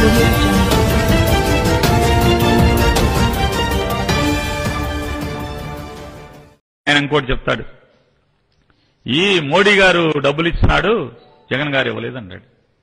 ఆయన ఇంకోటి చెప్తాడు, ఈ మోడీ గారు డబ్బులు ఇచ్చినాడు, జగన్ గారు ఇవ్వలేదన్నాడు.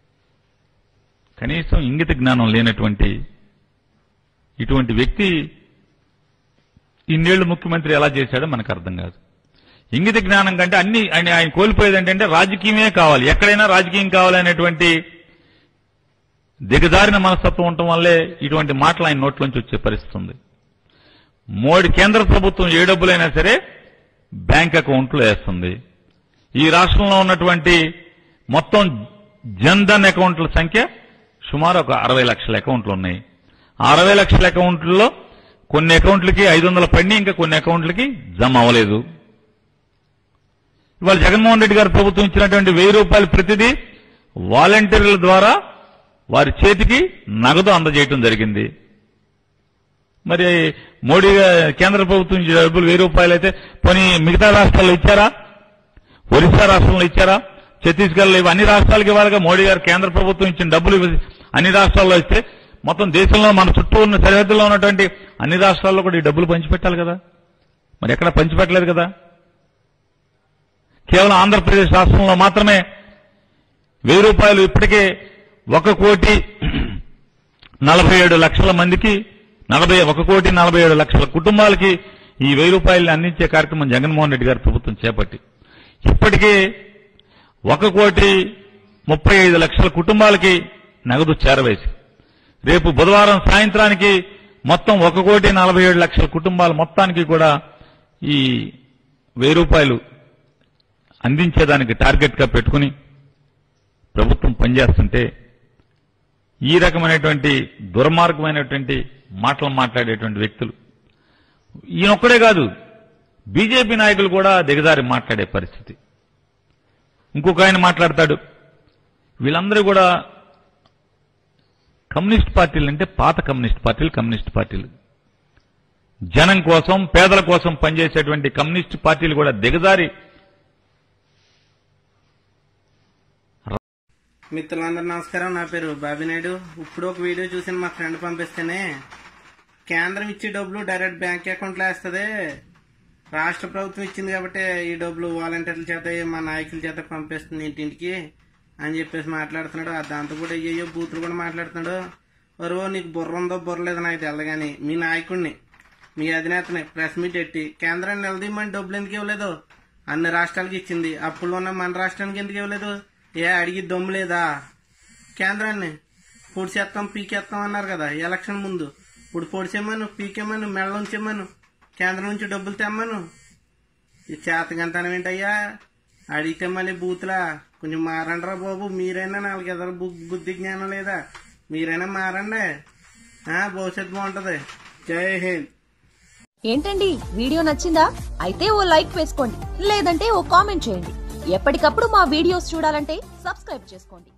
కనీసం ఇంగిత జ్ఞానం లేనటువంటి ఇటువంటి వ్యక్తి ఇన్నేళ్లు ముఖ్యమంత్రి ఎలా చేశాడో మనకు అర్థం కాదు. ఇంగిత జ్ఞానం కంటే అన్ని ఆయన కోల్పోయేది ఏంటంటే రాజకీయమే కావాలి, ఎక్కడైనా రాజకీయం కావాలనేటువంటి దిగజారిన మనస్తత్వం ఉండటం వల్లే ఇటువంటి మాటలు ఆయన నోట్లోంచి వచ్చే పరిస్థితి ఉంది. మోడీ కేంద్ర ప్రభుత్వం ఏ డబ్బులైనా సరే బ్యాంక్ అకౌంట్లో వేస్తుంది. ఈ రాష్ట్రంలో ఉన్నటువంటి మొత్తం జన్ధన్ అకౌంట్ల సంఖ్య సుమారు ఒక 60 లక్షల అకౌంట్లు ఉన్నాయి. 60 లక్షల అకౌంట్లలో కొన్ని అకౌంట్లకి 500 పడినాయి, ఇంకా కొన్ని అకౌంట్లకి జమ అవ్వలేదు. ఇవాళ జగన్మోహన్ రెడ్డి గారు ప్రభుత్వం ఇచ్చినటువంటి 1000 రూపాయలు ప్రతిదీ వాలంటీర్ల ద్వారా వారి చేతికి నగదు అందజేయటం జరిగింది. మరి మోడీ కేంద్ర ప్రభుత్వం ఇచ్చిన డబ్బులు 1000 రూపాయలు అయితే పోనీ మిగతా రాష్ట్రాల్లో ఇచ్చారా? ఒరిస్సా రాష్ట్రంలో ఇచ్చారా? ఛత్తీస్గఢ్లో అన్ని రాష్ట్రాలకి ఇవ్వాలిగా. మోడీ గారు కేంద్ర ప్రభుత్వం ఇచ్చిన డబ్బులు అన్ని రాష్ట్రాల్లో ఇస్తే మొత్తం దేశంలో మన చుట్టూ ఉన్న సరిహద్దుల్లో ఉన్నటువంటి అన్ని రాష్ట్రాల్లో కూడా ఈ డబ్బులు పంచిపెట్టాలి కదా. మరి ఎక్కడ పంచిపెట్టలేదు కదా. కేవలం ఆంధ్రప్రదేశ్ రాష్ట్రంలో మాత్రమే 1000 రూపాయలు ఇప్పటికే 1,47,00,000 మందికి 1,47,00,000 కుటుంబాలకి ఈ 1000 రూపాయలు అందించే కార్యక్రమం జగన్మోహన్ రెడ్డి గారి ప్రభుత్వం చేపట్టి ఇప్పటికే 1,35,00,000 కుటుంబాలకి నగదు చేరవేసి రేపు బుధవారం సాయంత్రానికి మొత్తం 1,47,00,000 కుటుంబాల మొత్తానికి కూడా ఈ 1000 రూపాయలు అందించేదానికి టార్గెట్ గా పెట్టుకుని ప్రభుత్వం పనిచేస్తుంటే ఈ రకమైనటువంటి దుర్మార్గమైనటువంటి మాటలు మాట్లాడేటువంటి వ్యక్తులు ఈయనొక్కడే కాదు, బీజేపీ నాయకులు కూడా దిగజారి మాట్లాడే పరిస్థితి. ఇంకొక ఆయన మాట్లాడతాడు, వీళ్ళందరూ కూడా కమ్యూనిస్ట్ పార్టీలు అంటే పాత కమ్యూనిస్ట్ పార్టీలు జనం కోసం పేదల కోసం పనిచేసేటువంటి కమ్యూనిస్ట్ పార్టీలు కూడా దిగజారి. మిత్రులందరూ నమస్కారం. నా పేరు బాబినాయుడు. ఇప్పుడు ఒక వీడియో చూసి మా ఫ్రెండ్ పంపిస్తేనే కేంద్రం ఇచ్చే డబ్బులు డైరెక్ట్ బ్యాంక్ అకౌంట్లో వేస్తుంది, రాష్ట్ర ప్రభుత్వం ఇచ్చింది కాబట్టి ఈ డబ్బులు వాలంటీర్ల చేత మా నాయకుల చేత పంపిస్తుంది ఇంటింటికి అని చెప్పేసి మాట్లాడుతున్నాడు. దాంతో కూడా అయ్యో బూతులు కూడా మాట్లాడుతున్నాడు. వరో నీకు బుర్ర ఉందో బుర్ర లేదో నాకు తెల్లగాని మీ నాయకుడిని మీ అధినేతని ప్రెస్ మీట్ ఎట్టి కేంద్రాన్ని నిలదీయమని డబ్బులు ఎందుకు ఇవ్వలేదు? అన్ని రాష్ట్రాలకి ఇచ్చింది, అప్పుల్లో ఉన్న మన రాష్ట్రానికి ఎందుకు ఇవ్వలేదు? అడిగి దమ్ము లేదా? కేంద్రాన్ని పొడిచేస్తాం పీకేస్తాం అన్నారు కదా ఎలక్షన్ ముందు. ఇప్పుడు పొడిచేమను, పీకేమను, మెళ్ళ ఉంచేమను, కేంద్రం నుంచి డబ్బులు తెమ్మను. ఈ చేతకంతనం ఏంటయ్యా? అడిగితే మళ్ళీ బూతులా? కొంచెం మారండి రా బాబు. మీరైనా నాలుగు ఎదరు బుద్ధి జ్ఞానం లేదా? మీరైనా మారండి, భవిష్యత్తు బాగుంటది. జై హింద్. ఏంటండి వీడియో నచ్చిందా? అయితే ఓ లైక్ వేసుకోండి, లేదంటే ఓ కామెంట్ చేయండి. ఎప్పటికప్పుడు మా వీడియోస్ చూడాలంటే సబ్స్క్రైబ్ చేసుకోండి.